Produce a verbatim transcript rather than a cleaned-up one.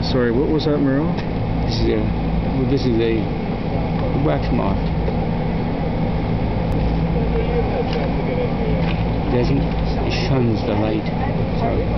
sorry, what was that mural? This is a, well, this is a wax moth. Doesn't, it shuns the light. So